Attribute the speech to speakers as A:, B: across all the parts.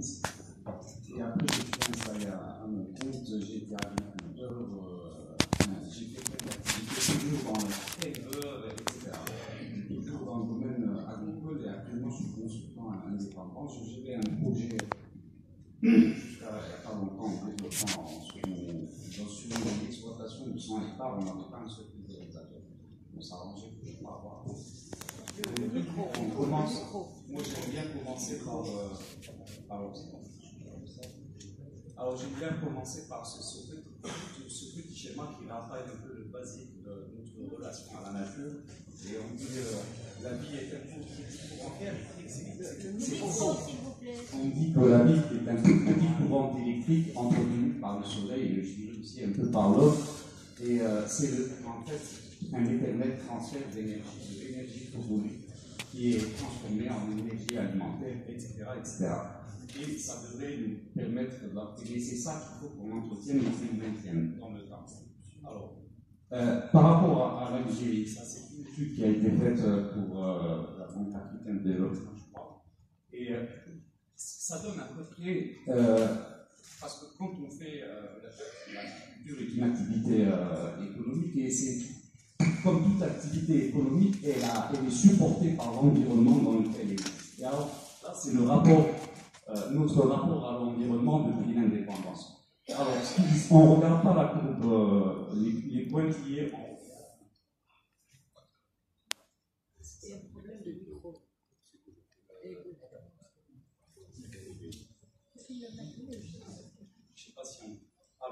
A: Nice. Et après, je suis installé à mon compte, j'ai été agriculteur, j'ai fait plein d'activités, toujours dans le éleveur, etc. Toujours dans le domaine agricole, et actuellement, je suis consultant indépendant. Je gérais un projet jusqu'à il n'y a pas longtemps en développement sur une exploitation de 100 hectares, on n'avait pas un seul pulvérisateur. On s'arrangeait pour ne pas avoir. On commence. Moi, j'aime bien commencer par. Alors, j'aime bien commencer par ce petit schéma qui rappelle un peu le basique de notre relation à la nature. Et on dit la vie est un on dit que la vie est un petit courant électrique entretenu par le soleil et je dirais aussi un peu par l'eau. Et c'est en fait un éternel transfert d'énergie, de l'énergie photonique qui est transformée en énergie alimentaire, etc., etc. Et ça devrait nous permettre d'obtenir. C'est ça qu'il faut qu'on entretienne et qu'on maintienne dans le temps. Alors, par rapport à l'Algérie, ça c'est une étude qui a été faite pour la Banque africaine de développement, je crois. Et ça donne à peu près, parce que quand on fait l'agriculture est une activité économique, et c'est comme toute activité économique, elle est supportée par l'environnement dans lequel elle est. Et alors, là c'est le rapport. Notre rapport à l'environnement depuis l'indépendance. Alors, on ne regarde pas la courbe, les pointillés en haut.
B: C'est un problème de micro.
A: Je ne sais pas si on.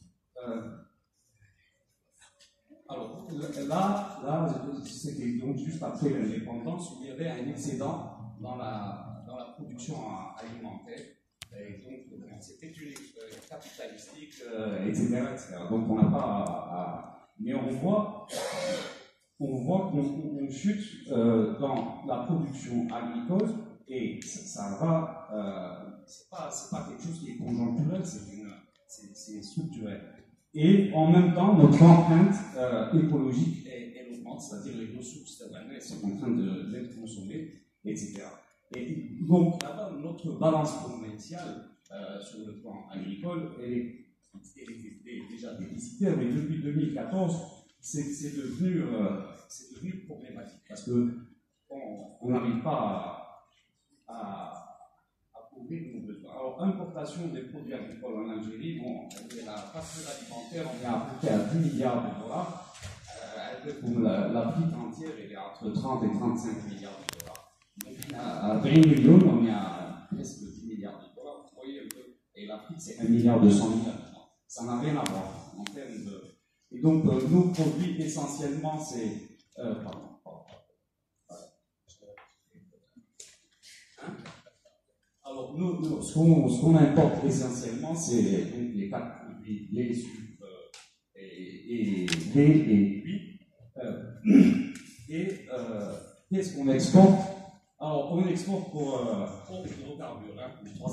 A: Alors là, c'était donc juste après l'indépendance où il y avait un excédent dans la production alimentaire. Et donc, c'était une capitalistique, etc. Donc, on n'a pas mais on voit qu'on chute dans la production agricole et ça va. C'est pas quelque chose qui est conjoncturel, c'est structurel. Et en même temps, notre empreinte écologique, elle augmente, c'est-à-dire les ressources elles sont en train d'être consommées, etc. Et donc, là-bas, notre balance commerciale sur le plan agricole, elle est déjà déficitaire, mais depuis 2014, c'est devenu problématique parce qu'on n'arrive pas à couvrir nos besoins. Alors, importation des produits agricoles en Algérie, bon, la facture alimentaire, on est à peu près à 10 milliards de dollars. Pour l'Afrique entière, elle est entre 30 et 35 milliards de dollars. Donc, à 20 millions, on est à presque 10 milliards de dollars. Vous voyez un peu. Et l'Afrique, c'est 1 milliard 200 milliards. Ça n'a rien à voir en termes de. Et donc, nos produits, essentiellement, c'est. Alors, ce qu'on importe essentiellement, c'est les quatre produits, les sucres et huile. Qu'est-ce qu'on exporte? Alors, on exporte pour hydrocarbures, pour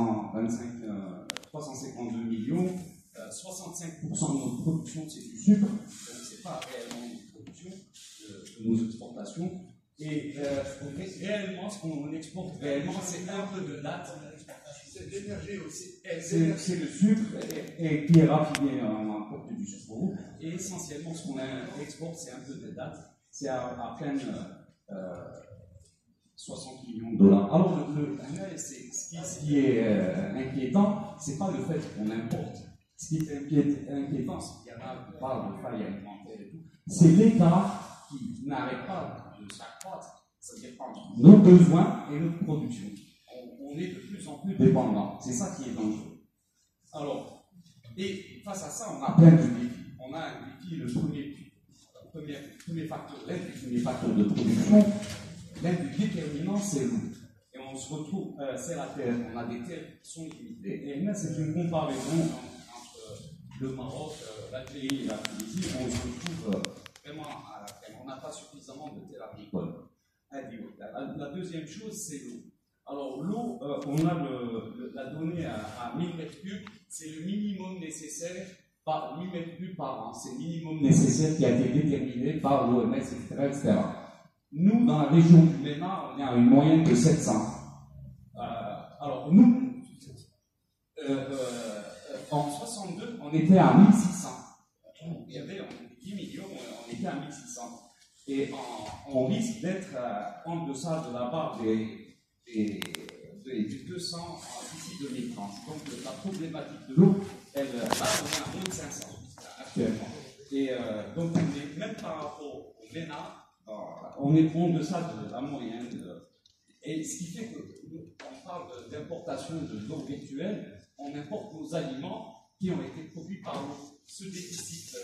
A: 352 millions. 65% de notre production, c'est du sucre, donc ce n'est pas réellement une production de nos exportations. Et réellement, ce qu'on exporte réellement, c'est un peu de date. C'est de l'énergie aussi. C'est le sucre et qui est raffiné en importe du sucre. Et essentiellement, ce qu'on exporte, c'est un peu de date. C'est à peine 60 millions de dollars. Alors, ce qui est inquiétant, ce n'est pas le fait qu'on importe. Ce qui est inquiétant, c'est qu'il y en a qui parlent de failles alimentaires et tout. C'est l'État qui n'arrête pas de s'accroître, c'est-à-dire entre nos besoins et notre production. On est de plus en plus dépendants. C'est ça qui est dangereux. Alors, et face à ça, on a plein de défis. On a un défi, le premier facteur, l'un des premiers facteurs de production, l'un des déterminants, c'est l'eau. Et on se retrouve, c'est la terre. On a des terres qui sont limitées. Et là, c'est une comparaison entre le Maroc, l'Algérie et la Tunisie. On se retrouve vraiment à la terre. On n'a pas suffisamment de terres agricoles. La deuxième chose, c'est l'eau. Alors, l'eau, on a la donnée à 1000 m3, c'est le minimum nécessaire par 1000 m3 par an. C'est le minimum nécessaire qui a été déterminé par l'OMS, etc. Nous, dans la région du MENA, on est à une moyenne de 700. Alors, nous, En 62, on était à 1600. On était 10 millions, on était à 1600. Et on risque d'être en deçà de la barre des 200 d'ici 2030. Donc la problématique de l'eau, elle va à moins de 500 actuellement. Et donc même par rapport au MENA, on est en deçà de la moyenne. Et ce qui fait qu'on parle d'importation de l'eau virtuelle, on importe nos aliments qui ont été produits par l'eau. Ce déficit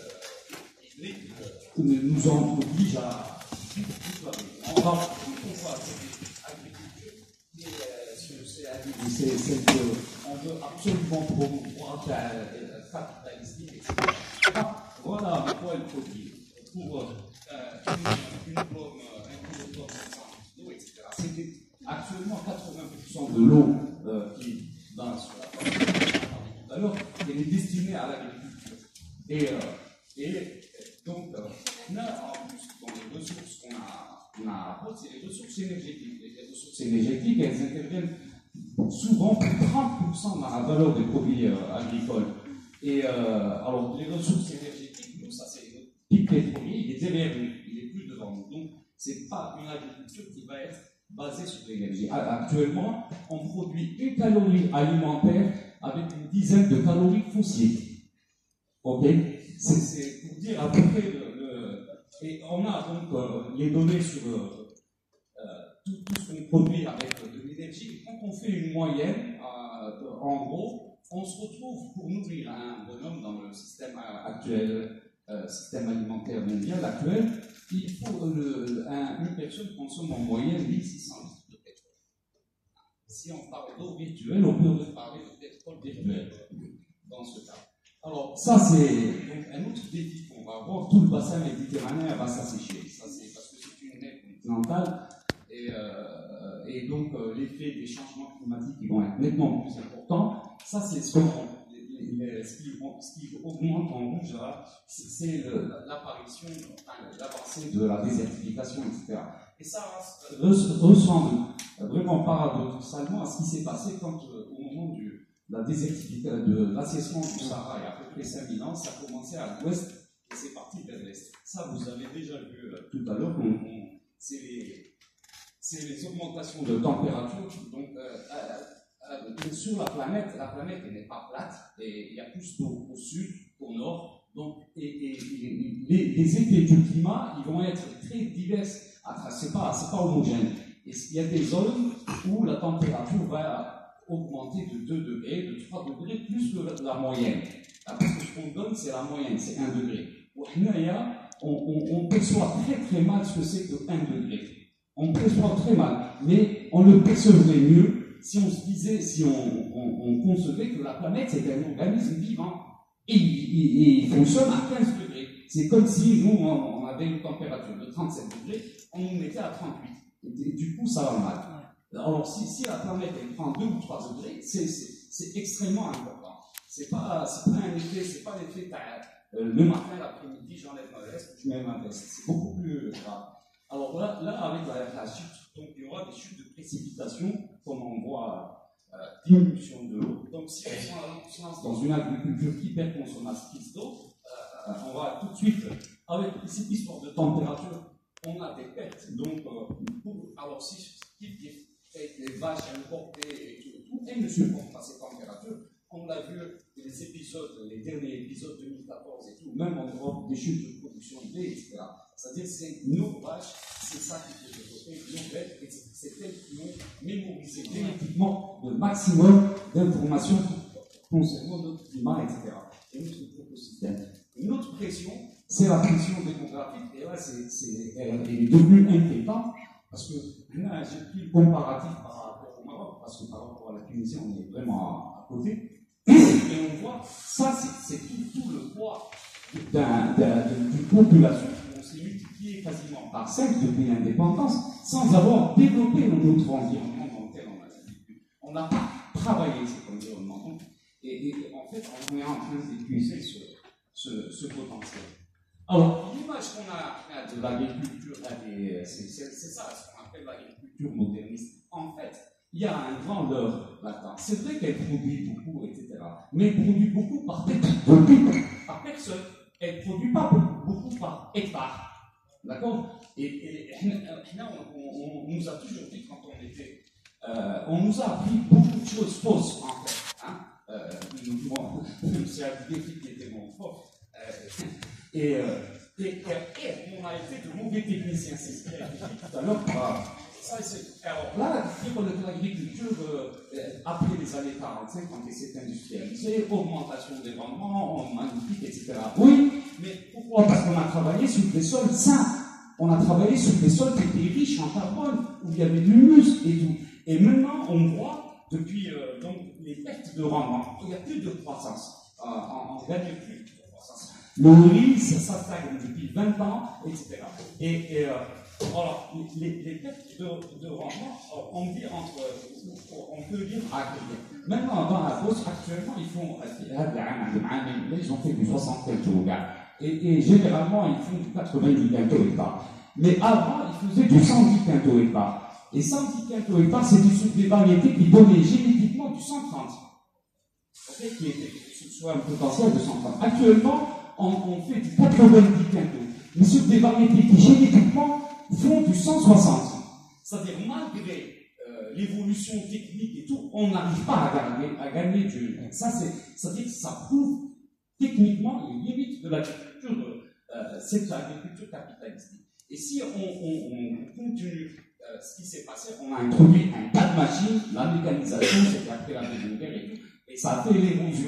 A: nous en oblige à. On va cette agriculture qui est celle qu'on veut absolument promouvoir, capitalistique, etc. Voilà à quoi il faut dire pour un kilogramme d'eau, etc. C'était actuellement 80% de l'eau qui dans sur la tout à l'heure, elle est destinée à l'agriculture. Et donc, là, en plus, dans les ressources qu'on a, c'est les ressources énergétiques. Les ressources énergétiques, elles interviennent souvent pour 30% dans la valeur des produits agricoles. Et alors, les ressources énergétiques, nous, ça c'est notre pic pétrolier, il est derrière nous, il est plus devant nous. Donc, c'est pas une agriculture qui va être basée sur l'énergie. Actuellement, on produit une calorie alimentaire avec une dizaine de calories fossiles. Ok? C'est pour dire à peu près et on a donc les données sur tout ce qu'on produit avec de l'énergie. Quand on fait une moyenne, en gros, on se retrouve pour nourrir un bonhomme dans le système actuel, système alimentaire mondial actuel, il faut une personne consomme en moyenne 1600 litres de pétrole. Si on parle d'eau virtuelle, on peut parler de pétrole virtuel dans ce cas. Alors, ça, c'est donc un autre défi qu'on va avoir. Tout le bassin méditerranéen va s'assécher. Ça, c'est parce que c'est une mer continentale. Et donc, l'effet des changements climatiques qui vont être nettement plus importants. Ça, c'est ce qui augmente en rouge, là, c'est l'apparition, l'avancée de la désertification, etc. Et ça ressemble vraiment paradoxalement à ce qui s'est passé quand, au moment la désertification, de l'assèchement du Sahara, il y a à peu près 5000 ans, ça a commencé à l'ouest et c'est parti vers l'est. Ça, vous avez déjà vu tout à l'heure, c'est les augmentations de température. Donc, sur la planète elle n'est pas plate, et il y a plus d'eau au sud qu'au nord. Donc, et les effets du climat, ils vont être très divers. C'est pas homogène. Et il y a des zones où la température va augmenter de 2 degrés, de 3 degrés, plus que la moyenne. Parce que ce qu'on donne, c'est la moyenne, c'est 1 degré. On perçoit très très mal ce que c'est que 1 degré. On perçoit très mal, mais on le percevrait mieux si on se disait, si on concevait que la planète c'est un organisme vivant et il fonctionne à 15 degrés. C'est comme si nous, on avait une température de 37 degrés, on nous mettait à 38. Et du coup, ça va mal. Alors, si la planète elle prend 2 ou 3 degrés, c'est extrêmement important. C'est pas un effet, c'est pas l'effet le matin, l'après-midi, j'enlève ma veste, je mets ma veste. C'est beaucoup plus grave. Alors là avec la chute, donc il y aura des chutes de précipitations, comme on voit diminution de l'eau. Donc si on se lance dans une agriculture hyper-consommatrice d'eau, on va tout de suite, avec cette histoire de température, on a des pertes. Donc, alors si les vaches importées et tout, elles ne supportent pas ces températures. On l'a vu les derniers épisodes 2014 et tout, même en Europe, des chutes de production de lait, etc. C'est-à-dire que c'est nos vaches, c'est ça qui peut développer nos bêtes, et c'est elles qui ont mémorisé génétiquement le maximum d'informations concernant notre climat, etc. Et notre écosystème. Une autre pression, c'est la pression démographique, et là, elle est devenue inquiétante, parce que là, j'ai pris le comparatif par rapport au Maroc, parce que par rapport à la Tunisie, on est vraiment à côté. Et on voit, ça c'est tout le poids d'une population. On s'est multiplié quasiment par 5 depuis l'indépendance sans avoir développé notre environnement dans lequel on a vécu. On n'a pas travaillé cet environnement. Et en fait, on est en train d'épuiser ce potentiel. Alors, l'image qu'on a de l'agriculture, c'est ça ce qu'on appelle l'agriculture moderniste. En fait, il y a un grand leurre là-dedans. C'est vrai qu'elle produit beaucoup, etc. Mais elle produit beaucoup par personne. Elle ne produit pas beaucoup par hectare. D'accord? Et on nous a toujours dit, quand on était. On nous a appris beaucoup de choses fausses, en fait. Hein? C'est un défi qui était mon prof. Et on a été de mauvais techniciens, c'est ce qu'il a dit tout à l'heure. Alors là, l'agriculture, après les années 45, quand elle s'est industrialisée, augmentation des rendements, magnifique, etc. Oui, mais pourquoi? Parce qu'on a travaillé sur des sols sains. On a travaillé sur des sols qui étaient riches en carbone, où il y avait de l'humus et tout. Et maintenant, on voit, depuis donc, les pertes de rendement, il n'y a plus de croissance. On gagne plus de croissance. Le riz, ça stagne depuis 20 ans, etc. Alors, les pertes de rendement, on dit on peut dire agriculture. Maintenant, dans la bourse, actuellement, ils ont fait du 60 kg. Et généralement, ils font du 90 kg. Mais avant, ils faisaient du 110 kg. Et 110 kg, c'est des variétés qui donnaient génétiquement du 130. Okay, qui était soit un potentiel de 130. Actuellement, on fait du 90 kg. Mais sur des variétés qui génétiquement font du 160. C'est-à-dire, malgré l'évolution technique et tout, on n'arrive pas à gagner du. C'est-à-dire que ça prouve techniquement les limites de l'agriculture, cette agriculture capitaliste. Et si on continue ce qui s'est passé, on a introduit un tas de machines, la mécanisation, c'était après la Deuxième Guerre et tout, et ça a fait l'érosion.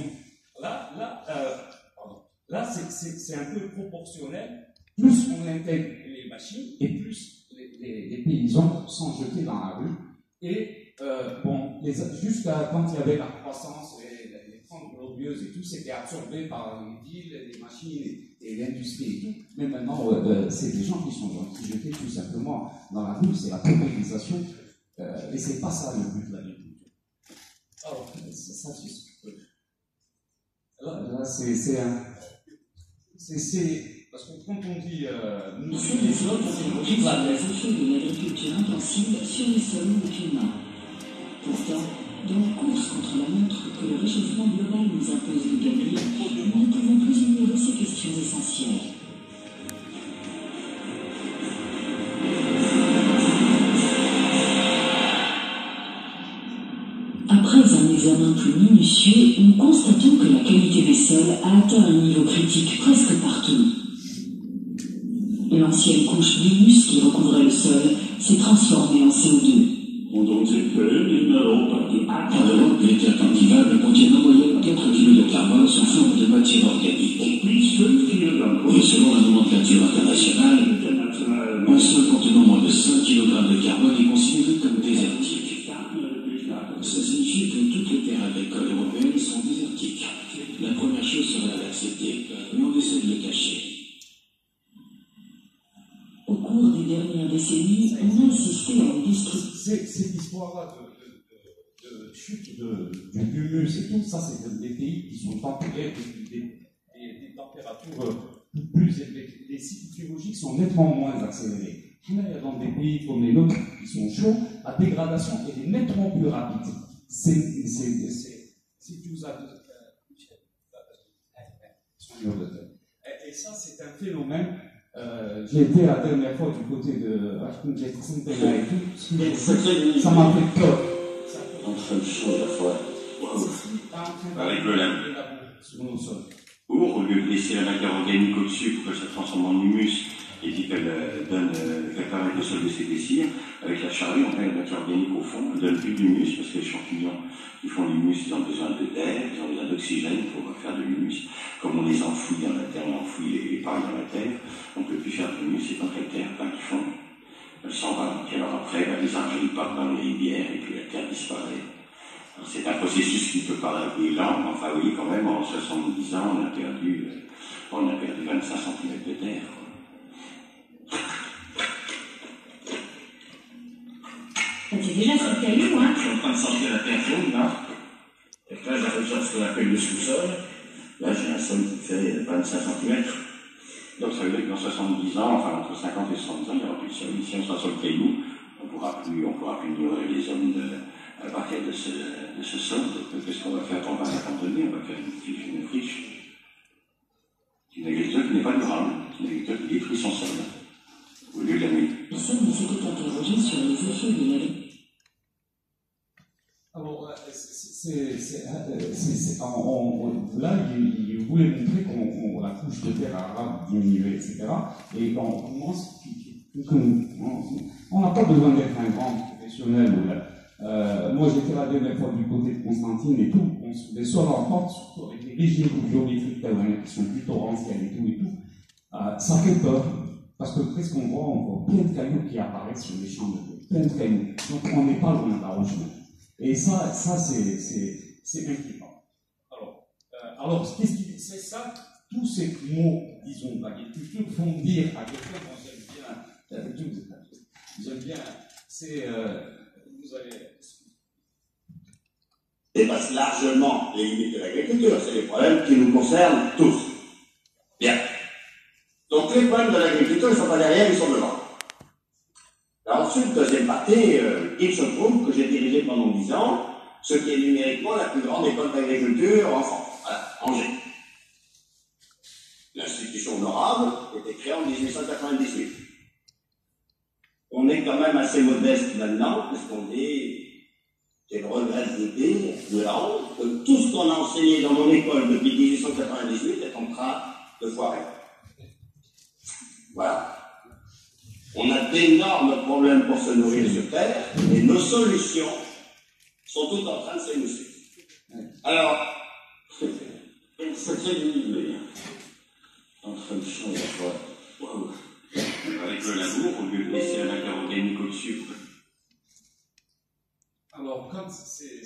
A: Là, c'est un peu proportionnel. Plus on intègre les machines, et plus les paysans sont jetés dans la rue. Et jusqu'à quand il y avait la croissance, les grandes glorieuses et tout, c'était absorbé par les villes, les machines et l'industrie et tout. Mais maintenant, c'est des gens qui sont jetés tout simplement dans la rue, c'est la paupérisation. Et c'est pas ça le but de l'agriculture. Alors, ça, c'est parce que quand on dit nous sommes les autres, c'est
C: effets de l'agriculture intensive sur les sols et le climat. Pourtant, dans la course contre la montre que le réchauffement global nous impose de gagner, nous ne pouvons plus ignorer ces questions essentielles. Après un examen plus minutieux, nous constatons que la qualité des sols a atteint un niveau critique presque partout. L'ancienne couche d'humus qui recouvrait le sol s'est transformée en CO2.
D: Les terres cultivables contiennent en moyenne 4 kg de carbone sous forme de matière organique. Et selon la nomenclature internationale, un sol contenant moins de 5 kg de carbone est considéré comme désertique. Ça signifie que toutes les terres agricoles européennes sont désertiques. La première chose serait d'accepter, mais on essaie de le cacher.
C: Au cours des dernières décennies, on a assisté à une destruction.
A: Cette histoire-là de chute du humus et tout, ça, c'est des pays qui sont tempérés des températures plus élevées. Les cycles biologiques sont nettement moins accélérés. Dans des pays comme les nôtres qui sont chauds, la dégradation est nettement plus rapide. Si tu vous avez. Et ça, c'est un phénomène. J'ai été la dernière fois du côté de ça m'a fait peur.
D: Entre le chaud à la fois.
A: Avec
D: le lait.
A: Sur nos sols.
D: Ou au lieu de laisser la matière organique au-dessus pour que ça se transforme en humus et puis qu'elle permette au sol de s'épaissir, avec la charrue, on met la matière organique au fond, elle donne plus d'humus parce que les champignons qui font l'humus, ils ont besoin d'air, ils ont besoin d'oxygène pour faire de l'humus. Comme on les enfouit dans la terre, on enfouit les pailles dans la terre, on ne peut plus faire de l'humus, c'est quand la terre qui fond, elle s'en va. Et alors après, les argiles partent dans les rivières et puis la terre disparaît. C'est un processus qui peut paraître lent, mais enfin oui, quand même, en 70 ans, on a perdu 25 cm de terre.
C: C'est déjà sur le caillou, hein?
D: Je suis en train de sortir la terre jaune, là. Et là, j'arrive sur ce qu'on appelle le sous-sol. Là, j'ai un sol qui fait 25 cm. Donc, ça veut dire que dans 70 ans, enfin, entre 50 et 70 ans, il n'y aura plus de sol. Ici, on sera sur le caillou. On pourra plus ignorer les zones à partir de ce sol. Donc, qu'est-ce qu'on va faire? On va l'abandonner, on va faire une friche. Une agriculture qui n'est pas durable, une agriculture qui détruit son sol, au lieu de la nuit.
C: Personne ne s'était interrogé sur les effets de l'agriculture.
A: Alors, là, il voulait montrer qu'on la couche de terre arabe diminuée, etc. Et on commence, on n'a pas besoin d'être un grand professionnel. Moi, j'étais la dernière fois du côté de Constantine et tout, des sols en pente, surtout avec les régimes géométriques qui sont plus torrentiels et tout. Ça fait peur, parce que qu'est-ce qu'on voit plein de cailloux qui apparaissent sur les champs de blé, plein de cailloux. Donc, on n'est pas loin de la roche. Et ça c'est inquiétant. Alors qu'est-ce qui c'est ça? Tous ces mots, disons, d'agriculture font dire à quelqu'un qu'on j'aime bien, c'est, vous allez...
E: Dépasse largement les limites de l'agriculture. C'est des problèmes qui nous concernent tous. Bien. Donc les problèmes de l'agriculture, ils ne sont pas derrière, ils sont devant. Alors ensuite, deuxième partie, il se trouve que j'ai dirigé pendant 10 ans ce qui est numériquement la plus grande école d'agriculture en France, voilà, Angers. L'institution honorable était créée en 1898. On est quand même assez modeste maintenant, puisqu'on dit, j'ai le regret de vous dire, que tout ce qu'on a enseigné dans mon école depuis 1898 est en train de foirer. Voilà. On a d'énormes problèmes pour se nourrir sur Terre, et nos solutions sont toutes en train de s'émousser. Alors, c'est animé. En train de changer la fois. Wow.
D: Avec le labour, au lieu de laisser la matière organique au-dessus.
A: Alors, quand c'est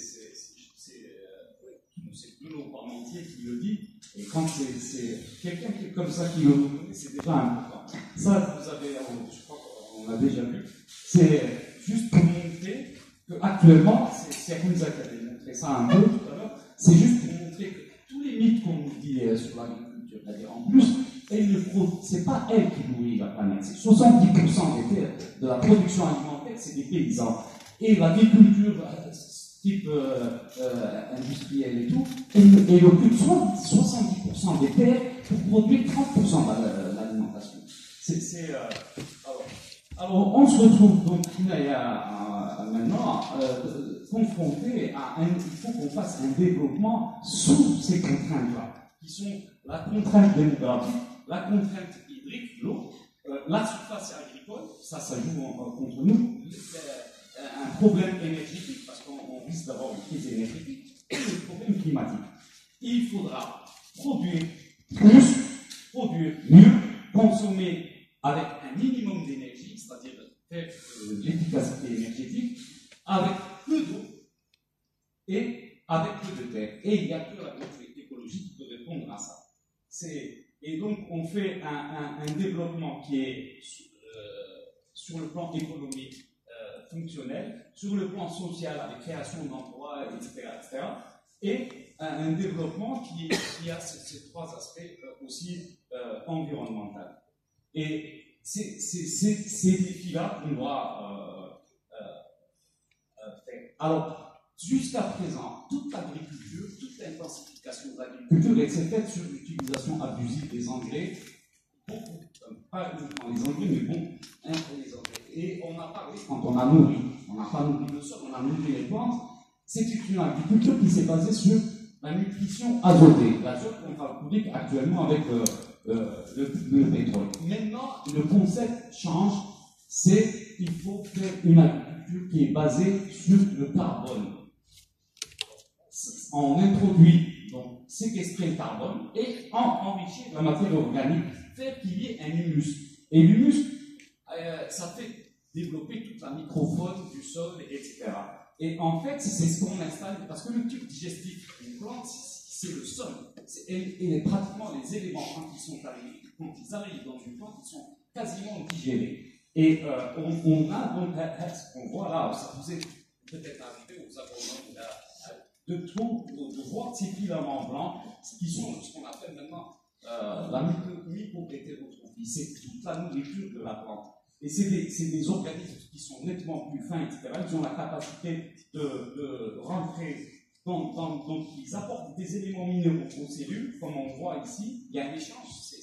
A: Bruno Parmentier qui le dit, et quand c'est quelqu'un qui est comme ça qui le reconnaît, c'est déjà important. Ça, vous avez, je crois qu'on a déjà vu, c'est juste pour montrer qu'actuellement, c'est comme ça qu'elle a montré ça un peu tout à l'heure, c'est juste pour montrer que tous les mythes qu'on nous dit sur l'agriculture, c'est-à-dire en plus, c'est pas elle qui nourrit la planète, c'est 70% de la production alimentaire, c'est des paysans. Et l'agriculture, type industrielle et tout, elle occupe 70% des terres pour produire 30% de l'alimentation. Alors, on se retrouve donc maintenant confronté à il faut qu'on fasse un développement sous ces contraintes-là, qui sont la contrainte démographique, la contrainte hydrique, l'eau, la surface agricole, ça joue contre nous, un problème énergétique, parce qu'on risque d'avoir une crise énergétique, et le problème climatique. Il faudra produire plus, produire mieux, consommer avec un minimum d'énergie, c'est-à-dire faire l'efficacité énergétique, avec peu d'eau et avec peu de terre. Et il n'y a que la écologie qui peut répondre à ça. Et donc, on fait un développement qui est sur le plan économique fonctionnel, sur le plan social avec création d'emplois, etc., et un développement qui a ces trois aspects aussi environnementaux. Et ces défis-là qu'on doit faire. Alors, jusqu'à présent, toute l'agriculture, toute l'intensification de l'agriculture s'est faite sur l'utilisation abusive des engrais, beaucoup, pas uniquement les engrais, mais bon, les engrais. Et on a parlé, quand on a nourri, on n'a pas nourri le sol, on a nourri les plantes, c'est une agriculture qui s'est basée sur la nutrition azotée, l'azote qu'on fabrique actuellement avec le pétrole. Maintenant, le concept change, c'est qu'il faut faire une agriculture qui est basée sur le carbone. On introduit, donc, séquestrer le carbone et enrichir la matière organique, faire qu'il y ait un humus. Et l'humus, ça fait développer toute la microfaune du sol, etc. Et en fait, c'est ce qu'on installe, parce que le tube digestif d'une plante, c'est le sol. Et pratiquement les éléments, quand ils arrivent dans une plante, ils sont quasiment digérés. Et on a donc, ce qu'on voit là, ça vous est peut-être arrivé aux agronomes, de voir ces filaments blancs, qui sont ce qu'on appelle maintenant la micro-hétérotrophie. C'est toute la nourriture de la plante. Et c'est des organismes qui sont nettement plus fins, etc. Ils ont la capacité de rentrer donc ils apportent des éléments minéraux aux cellules, comme on voit ici. Il y a un échange,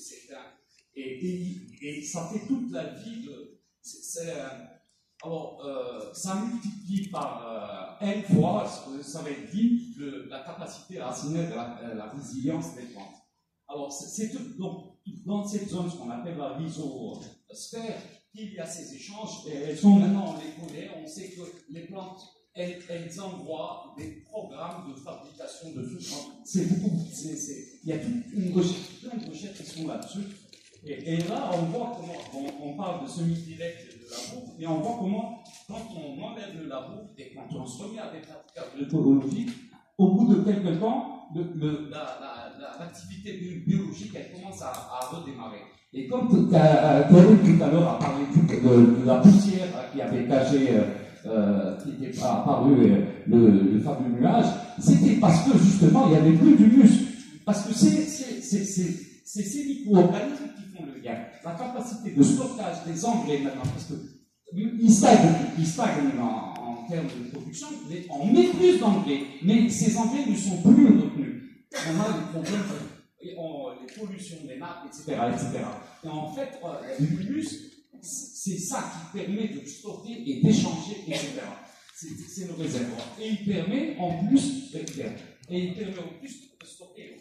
A: et ça fait toute la vie de. Alors, ça multiplie par N fois, ça va être dit, la capacité racinaire de la résilience des plantes. Alors, c'est donc dans cette zone, ce qu'on appelle la rhizosphère, il y a ces échanges, et elles sont maintenant, on les connaît, on sait que les plantes, elles envoient des programmes de fabrication de sucre. Il y a toute une recherche, plein de recherches qui sont là-dessus. Et là, on voit comment, on parle de semi-direct de la bouffe, et on voit comment, quand on enlève de la bouffe et quand on se remet à des pratiques agroécologiques, au bout de quelques temps, l'activité biologique, elle commence à redémarrer. Et comme Thierry tout à l'heure a parlé de la poussière qui avait caché, qui était apparu le fameux nuage, c'était parce que justement il n'y avait plus d'humus. Parce que c'est ces micro-organismes qui font le lien. La capacité de stockage des engrais maintenant, parce qu'ils stagnent en termes de production, on met plus d'engrais, mais ces engrais ne sont plus retenus. On a des problèmes, les pollutions des nappes, etc. Et en fait, l'humus, c'est ça qui permet de stocker et d'échanger, etc. C'est le réservoir. Et il permet en plus de stocker.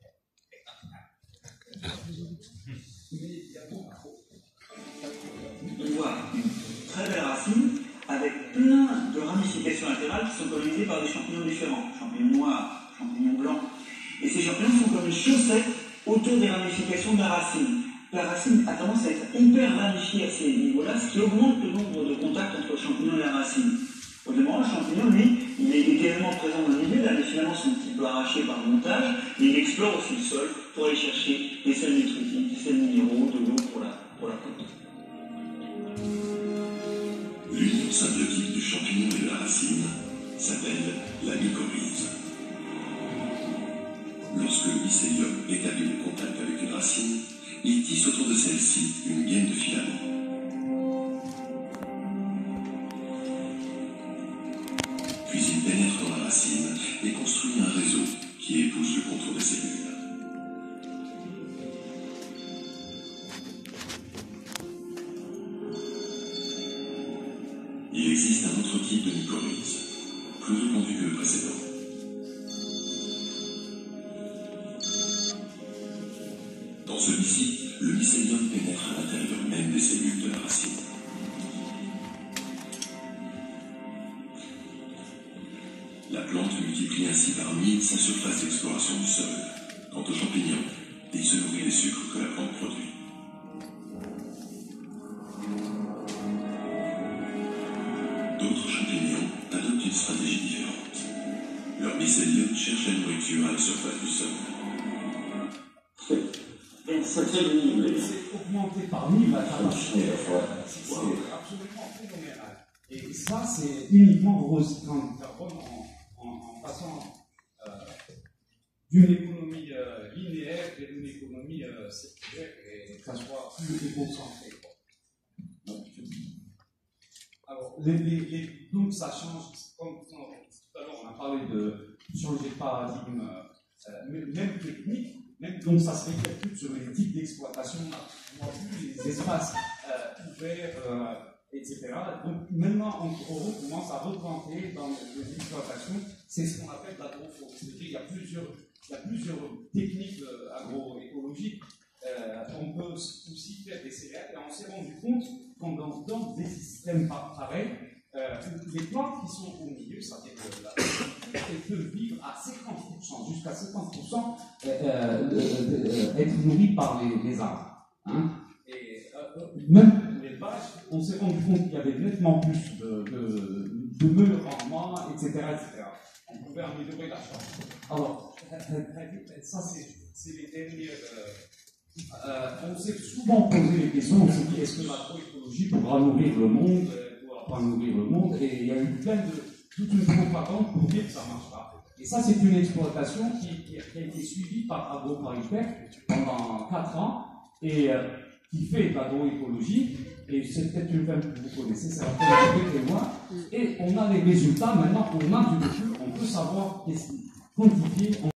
F: On voit une très belle racine avec plein de ramifications latérales qui sont colonisées par des champignons différents, champignons noirs, champignons blancs. Et ces champignons sont comme une chaussette autour des ramifications de la racine. La racine a tendance à être hyper ramifiée à ces niveaux-là, ce qui augmente le nombre de contacts entre le champignon et la racine. Au demeurant, le champignon, lui, il est également présent dans le milieu, là, les filaments sont un petit peu arrachés par le montage, mais il explore aussi le sol pour aller chercher des sels nutritifs, des sels minéraux, de l'eau pour la plante.
G: L'union symbiotique du champignon et de la racine s'appelle la mycorhize. Lorsque le mycélium établit le contact avec une racine, il tisse autour de celle-ci une gaine de filaments. Puis il pénètre dans la racine et construit un réseau qui épouse le contour des cellules. Il existe un autre type de mycorhize, plus répandu que le précédent. Dans celui-ci, le mycélium pénètre à l'intérieur même des cellules de la racine. La plante multiplie ainsi par 1000 sa surface d'exploration du sol. Quant aux champignons, il se nourrit des sucres que la plante produit. D'autres champignons adoptent une stratégie différente. Leur mycélium cherche la nourriture à la surface du sol.
A: C'est augmenté par 1000 la capacité. C'est absolument phénoménal. Et ça, c'est uniquement recyclant du carbone en passant d'une économie linéaire et d'une économie circulaire et que ça soit plus éco-centré. Alors, donc ça change, comme tout à l'heure on a parlé de changer de paradigme, même technique, donc ça se répercute sur les types d'exploitation, on voit plus les espaces ouverts, etc. Donc maintenant on recommence à replanter dans les exploitations, c'est ce qu'on appelle l'agroforesterie. Il y a plusieurs techniques agroécologiques. On peut aussi faire des céréales et on s'est rendu compte qu'en dans des systèmes pareils, les plantes qui sont au milieu, c'est-à-dire elles peuvent vivre à 50%, jusqu'à 50% être nourries par les arbres. Hein. Et même l'élevage, on s'est rendu compte qu'il y avait nettement plus de meilleurs rendements, etc., etc. On pouvait améliorer la charge. Alors, ça c'est les dernières. On s'est souvent posé les questions, on s'est dit est-ce que l'agroécologie pourra nourrir le monde, ne pourra pas nourrir le monde, et il y a eu toute une propagande pour dire que ça ne marche pas. Et ça, c'est une exploitation qui a été suivie par AgroParisTech pendant 4 ans, et qui fait de l'agroécologie, et c'est peut-être une femme que vous connaissez, c'est la femme de moi, et on a les résultats maintenant, on a du recul, on peut savoir quantifier.